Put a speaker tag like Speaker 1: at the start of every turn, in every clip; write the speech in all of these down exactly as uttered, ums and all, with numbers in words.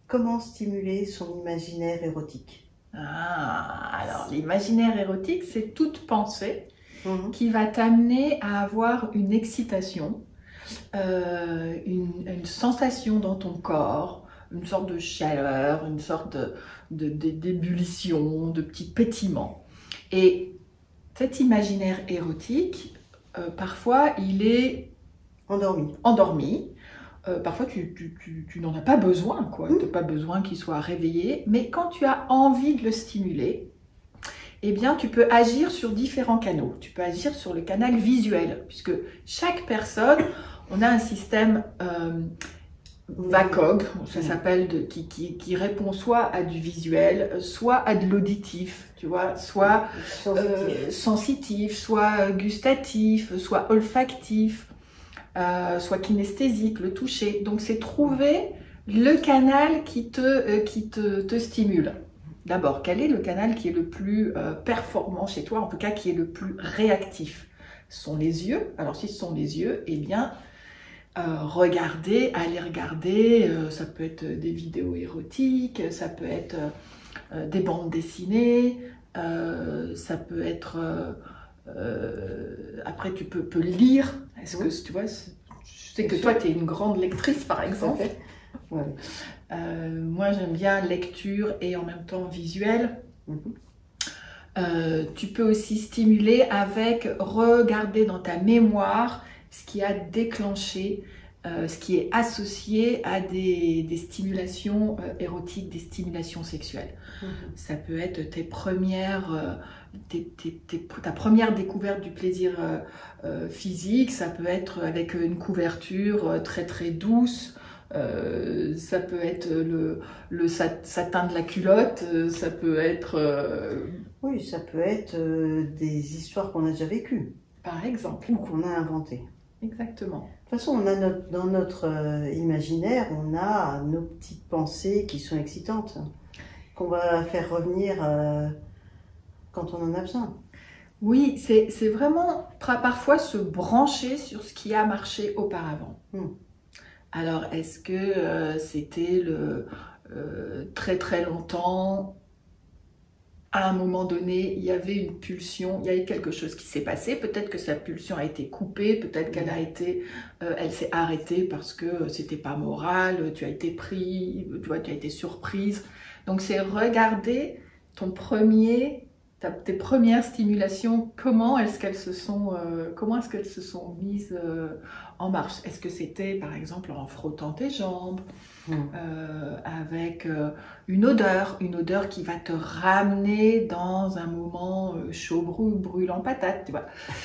Speaker 1: comment stimuler son imaginaire érotique?
Speaker 2: Ah, alors l'imaginaire érotique, c'est toute pensée
Speaker 1: Mhm.
Speaker 2: qui va t'amener à avoir une excitation, euh, une, une sensation dans ton corps, une sorte de chaleur, une sorte de, de- de- d'ébullition, de petit pétillement. Et cet imaginaire érotique, euh, parfois, il est
Speaker 1: Endormi.
Speaker 2: endormi. Euh, parfois, tu, tu- tu- tu n'en as pas besoin, quoi.
Speaker 1: Mm.
Speaker 2: Tu n'as pas besoin qu'il soit réveillé. Mais quand tu as envie de le stimuler, eh bien, tu peux agir sur différents canaux. Tu peux agir sur le canal visuel, puisque chaque personne, on a un système euh, VACOG, ça s'appelle, de- qui, qui, qui répond soit à du visuel, soit à de l'auditif, tu vois, soit euh, sensitif, soit gustatif, soit olfactif, euh, soit kinesthésique, le toucher. Donc, c'est trouver le canal qui te, euh, qui te, te stimule. D'abord, quel est le canal qui est le plus euh, performant chez toi, en tout cas qui est le plus réactif? Ce sont les yeux. Alors, si ce sont les yeux, eh bien, euh, regardez, allez regarder. Euh, ça peut être des vidéos érotiques, ça peut être euh, des bandes dessinées, euh, ça peut être... Euh, euh, après, tu peux, peux lire. Est-ce que tu vois, je sais que toi, tu es une grande lectrice, par exemple.
Speaker 1: Ouais.
Speaker 2: Euh, moi, j'aime bien lecture et en même temps visuel.
Speaker 1: Mm-hmm.
Speaker 2: Euh, tu peux aussi stimuler avec regarder dans ta mémoire ce qui a déclenché, euh, ce qui est associé à des, des stimulations euh, érotiques, des stimulations sexuelles. Mm-hmm. Ça peut être tes premières, euh, tes, tes, tes, ta première découverte du plaisir euh, euh, physique, ça peut être avec une couverture très très douce. Euh, ça peut être le, le satin de la culotte, ça peut être... Euh...
Speaker 1: Oui, ça peut être euh, des histoires qu'on a déjà vécues.
Speaker 2: Par exemple.
Speaker 1: Ou qu'on a inventées.
Speaker 2: Exactement.
Speaker 1: De toute façon, on a notre, dans notre euh, imaginaire, on a nos petites pensées qui sont excitantes, qu'on va faire revenir euh, quand on en a besoin.
Speaker 2: Oui, c'est vraiment parfois se brancher sur ce qui a marché auparavant. Hmm. Alors, est-ce que euh, c'était le euh, très très longtemps, à un moment donné, il y avait une pulsion, il y avait quelque chose qui s'est passé, peut-être que sa pulsion a été coupée, peut-être qu'elle a été, euh, elle s'est arrêtée parce que c'était pas moral, tu as été pris, tu vois, tu as été surprise. Donc, c'est regarder ton premier, ta, tes premières stimulations, comment est-ce qu'elles se sont, euh, comment est-ce qu'elles se sont mises euh, en marche. Est-ce que c'était, par exemple, en frottant tes jambes, mmh. euh, avec euh, une odeur, une odeur qui va te ramener dans un moment euh, chaud, brûlant patate, tu vois.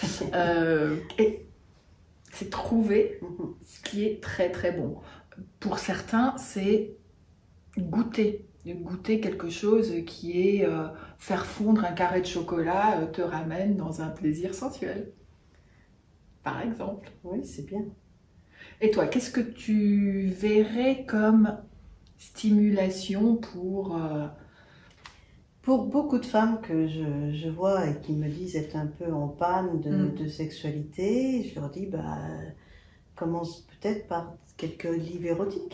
Speaker 2: euh, et c'est trouver ce qui est très, très bon. Pour certains, c'est goûter. Goûter quelque chose qui est euh, faire fondre un carré de chocolat euh, te ramène dans un plaisir sensuel. Par exemple.
Speaker 1: Oui, c'est bien.
Speaker 2: Et toi, qu'est-ce que tu verrais comme stimulation pour... Euh...
Speaker 1: Pour beaucoup de femmes que je, je vois et qui me disent être un peu en panne de, mm. de sexualité, je leur dis, bah, commence peut-être par quelques livres érotiques.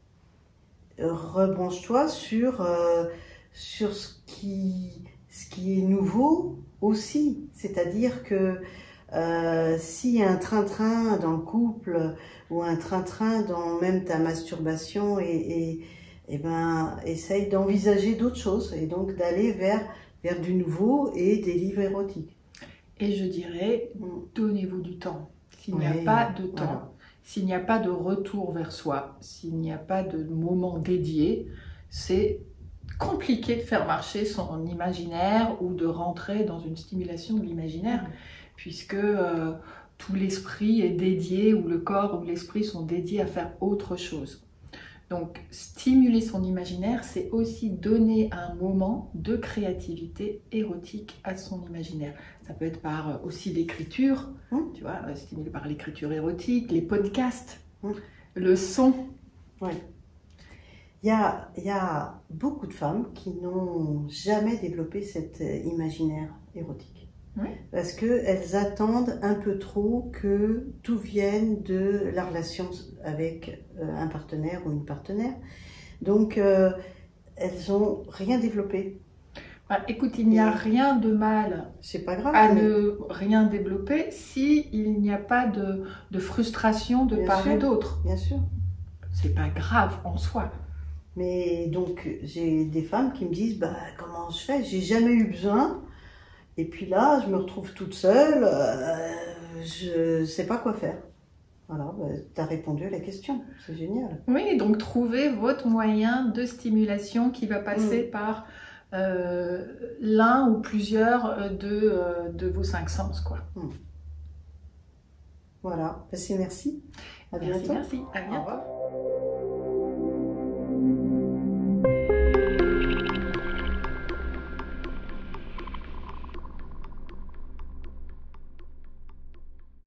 Speaker 1: Rebranche-toi sur, euh, sur ce qui, ce qui est nouveau aussi. C'est-à-dire que euh, s'il y a un train-train dans le couple ou un train-train dans même ta masturbation, et, et, et ben, essaye d'envisager d'autres choses et donc d'aller vers, vers du nouveau et des livres érotiques.
Speaker 2: Et je dirais, donnez-vous du temps. S'il n'y a oui, pas de temps, voilà. S'il n'y a pas de retour vers soi, s'il n'y a pas de moment dédié, c'est compliqué de faire marcher son imaginaire ou de rentrer dans une stimulation de l'imaginaire, mmh. puisque euh, tout l'esprit est dédié, ou le corps ou l'esprit sont dédiés à faire autre chose. Donc, stimuler son imaginaire, c'est aussi donner un moment de créativité érotique à son imaginaire. Ça peut être par aussi l'écriture, mmh. tu vois, stimuler par l'écriture érotique, les podcasts, mmh. le son.
Speaker 1: Oui. Il y a, il y a beaucoup de femmes qui n'ont jamais développé cet imaginaire érotique. Oui. Parce qu'elles attendent un peu trop que tout vienne de la relation avec un partenaire ou une partenaire. Donc, euh, elles ont rien développé.
Speaker 2: Bah, écoute, il n'y a rien de mal
Speaker 1: c'est pas grave,
Speaker 2: à
Speaker 1: mais...
Speaker 2: ne rien développer si il n'y a pas de, de frustration de
Speaker 1: Bien
Speaker 2: part
Speaker 1: sûr,
Speaker 2: et d'autre.
Speaker 1: Bien sûr.
Speaker 2: C'est pas grave en soi.
Speaker 1: Mais donc, j'ai des femmes qui me disent, bah, comment je fais? J'ai jamais eu besoin. Et puis là, je me retrouve toute seule. Euh, je sais pas quoi faire. Voilà, bah, tu as répondu à la question. C'est génial.
Speaker 2: Oui, donc trouver votre moyen de stimulation qui va passer mmh. par euh, l'un ou plusieurs de, euh, de vos cinq sens, quoi. Mmh.
Speaker 1: Voilà, merci, merci. À
Speaker 2: merci,
Speaker 1: bientôt.
Speaker 2: merci. À bientôt.